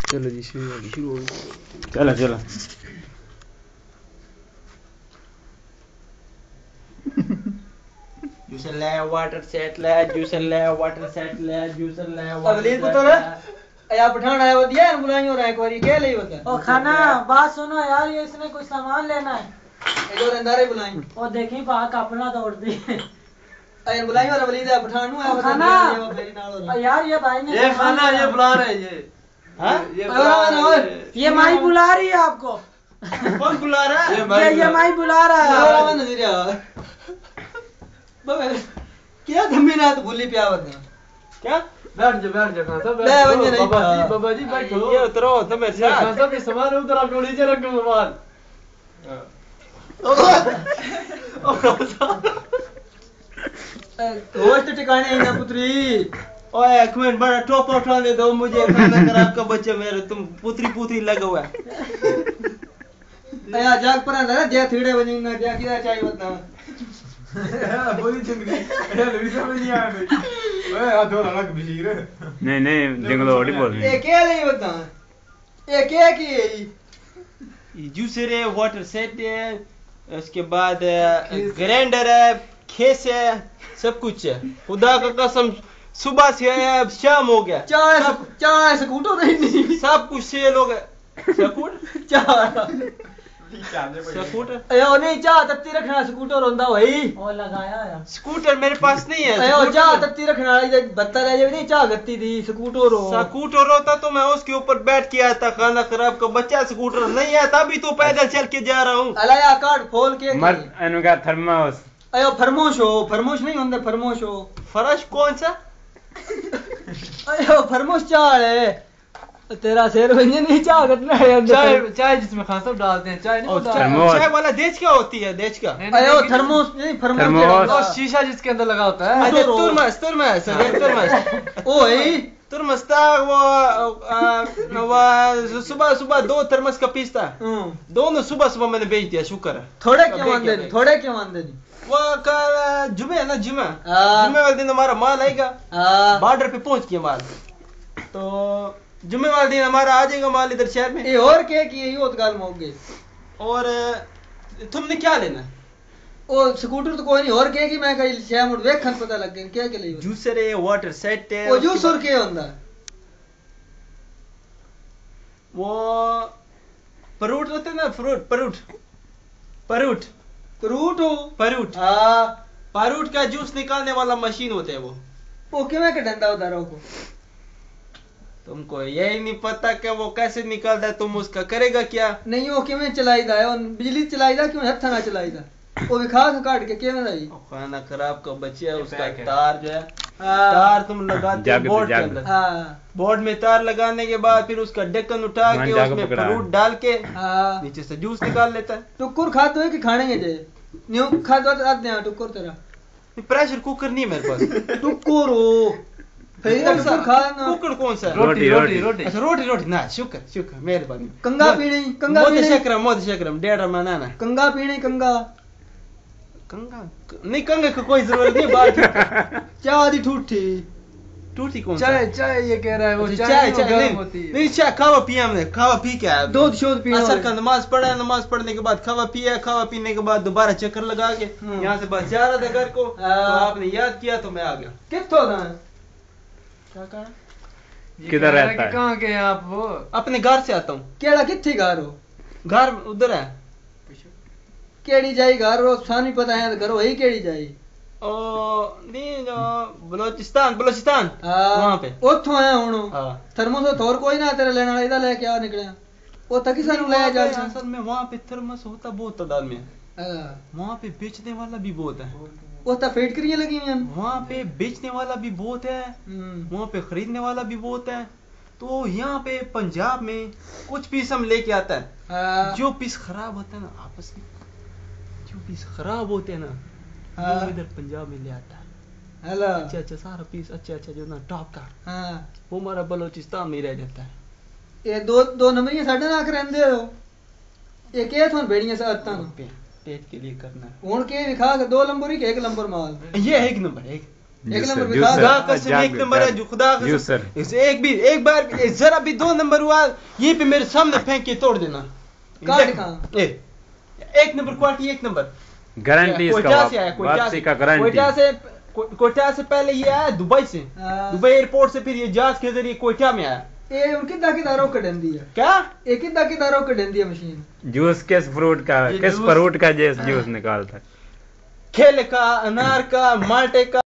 चलो जी शुरू होगी चलो चलो जूस ले वाटर सेट ले जूस ले वाटर सेट ले जूस ले अगली पुत्र या पठान आया दिया बुलाई और एक बारी के ले होता ओ खाना बात सुनो यार, ये इसने कुछ सामान लेना है। इधर अंदर बुलाई और देखी बात अपना दौड़ती है। अरे बुलाई और अगली दे पठान नु आया खाना मेरी नाल हो यार, ये भाई ने ये खाना ये बुला रहे हैं ये हां ये बुला रहे हैं। ये माई बुला रही है आपको। कौन बुला रहा है ये माई बुला रहा है। रहा नजरिया बबे क्या धम्मी ना तो भूली प्यावत क्या बैठ जा खान साहब ले बंजे नहीं बाबा जी बैठो ये उतरो तो मेरे साथ खान साहब ये सामान उधर आप नीचे रखो सामान होश तो ठिकाने ही ना पुत्री। ओए एक मिनट बड़ा टॉप उठाने दो मुझे खाना खराब का बच्चे मेरे तुम पुत्री लगा हुआ है अया जाग पर अंदर जे थीड़े बनी ना जा किदा चाहिए बता बोली जिंदगी ये लड़ी समझ नहीं आया भाई ओए आ दो अलग बशीर नहीं जंगलोड़ी बोल रही ये क्या ले बता ये क्या की है जूसर है वाटर सेट है उसके बाद ग्राइंडर है खेस है सब कुछ है खुदा का कसम सुबह से शाम हो गया चाय स्कूटर नहीं सब कुछ सेल हो गया स्कूटर चाय स्कूटर अयो नहीं चाह तत्ती रखना स्कूटर होंदा भाई और लगाया यार स्कूटर मेरे पास नहीं है अयो चाह तत्ती रखना वाली बत्ता रह जाए नहीं चाह गत्ती दी स्कूटर हो स्कूटर होता तो मैं उसके ऊपर बैठ के आता खाना खराब का बच्चा स्कूटर नहीं है तभी तो पैदल चल के जा रहा हूँ अलाया कार्ड खोल के मर अनुका थर्मास अयो फरमोश नहीं होंदा फरमोश हो फर्श कौन सा अयो फरमोश चाह है तेरा शेर बन नहीं चाह गतना है चाय जिसमें खान साहब डालते हैं चाय नहीं थर्मोस चाय वाला देश क्या होती है देश का अयो थर्मोस नहीं फरमोश और शीशा जिसके अंदर लगा होता है अच्छा तुरमस ओए तुरमस था वो सुबह 2 थर्मस का पीस था दोनों सुबह मैंने बेच दिया शुक्र है थोड़े क्यों मानते नहीं वो कल जुमे है ना जुमे वाले दिन हमारा माल आएगा बॉर्डर पे पहुंच गया माल तो जुम्मे वाले दिन हमारा आ जाएगा माल इधर शहर में ये और क्या की ये गाल मोग गए और तुमने क्या लेना ओ स्कूटर तो कोई नहीं और क्या की मैं कहीं शहर मुड़ देखन पता लग गया क्या के लिए जूसर है वाटर सेट है ओ जूसर के होंदा वो फ्रूट होते ना फ्रूट हां फ्रूट का जूस निकालने वाला मशीन होता है वो किਵੇਂ के डंडा उतारा को तुमको यही नहीं पता कि वो कैसे निकलता है तुम उसका करेगा क्या नहीं वो किਵੇਂ चलाईदा है बिजली चलाईदा क्यों हथ ना चलाईदा वो विखा के काट के किਵੇਂ रही खाना खराब का बचिया उसका तार जो है तार तुम लगाते हो बोर्ड के अंदर बोर्ड में तार लगाने के बाद फिर उसका ढक्कन उठा के उसमें फ्रूट डाल के नीचे से जूस निकाल लेता है टुकुर खाते हो कि खाने जे न्यू खाता तो आते हैं टुकुर तेरा प्रेशर कुकर नहीं मेरे पास टुकुर हो कुकर कौन सा रोटी अच्छा रोटी ना शुक्र मेहरबानी कंगा पीनी मोदी शकरम डेढ़ मनाना कंगा पीनी कंगा नहीं कंगा की कोई जरूरत नहीं बात चाय दी ठूठी कौन सा चाय ये कह रहा है वो चाय गर्म होती है नहीं चाय खावा पिया हमने खावा पी के आया दूध शोध पीना असर का नमाज पढ़ा नमाज पढ़ने के बाद खावा पीने के बाद दोबारा चक्कर लगा के यहाँ से बस जा रहा था घर को तो आपने याद किया तो मैं आ गया कित्थों था क्या कहा किधर रहता है कहाँ के आप वो अपने घर से आता हूँ केड़ा कित्थी घर हो घर उधर है केड़ी जाई घर रो सानी पता है घर वही केड़ी जाई ओ नहीं बलोचिस्तान वहां पे ओथों आया हुण थर्मस तो और कोई ना तेरे लेने वाला इधर लेके आ निकलिया ओ तकी सानू ले जा असल में वहां पे थर्मस होता बहुत तादाद में वहां पे बेचने वाला भी बहुत है वो तो फैक्ट्रियां लगी हुई हैं वहां पे बेचने वाला भी बहुत है वहां पे खरीदने वाला भी बहुत है तो यहाँ पे पंजाब में कुछ पीस हम लेके आता है जो पीस खराब होता है ना आपस में जो पीस खराब होते हैं ना वो इधर पंजाब में ले आता है अच्छा सारा पीस अच्छा जो ना टॉप का वो हमारा बलोचिस्तान में रह जाता है ये दो नंबर साढ़े नाक रहंदे हो ये क्या थोन भेड़ियां से आता पेट के लिए करना है हुन के दिखा के 2 नंबर ही के 1 नंबर माल ये 1 नंबर एक नंबर पे जूसर, खुदा कसम जाग, एक नंबर है जाग, जो खुदा जूसर। कसम इसे एक बार भी जरा भी 2 नंबर हुआ ये पे मेरे सामने फेंक के तोड़ देना कहाँ? एक नंबर क्वालिटी एक नंबर गारंटी इसका कोयटा से आया वापसी का गारंटी। कोयटा से पहले ये आया दुबई से दुबई एयरपोर्ट से फिर ये जहाज के जरिए कोयटा में आया ये उनकी दाकी दारों कटन दी है क्या एक ही दाकी दारों कटन दी है मशीन जूस किस फ्रूट का ये किस जूस- फ्रूट का जूस निकालता है? केले का अनार का माल्टे का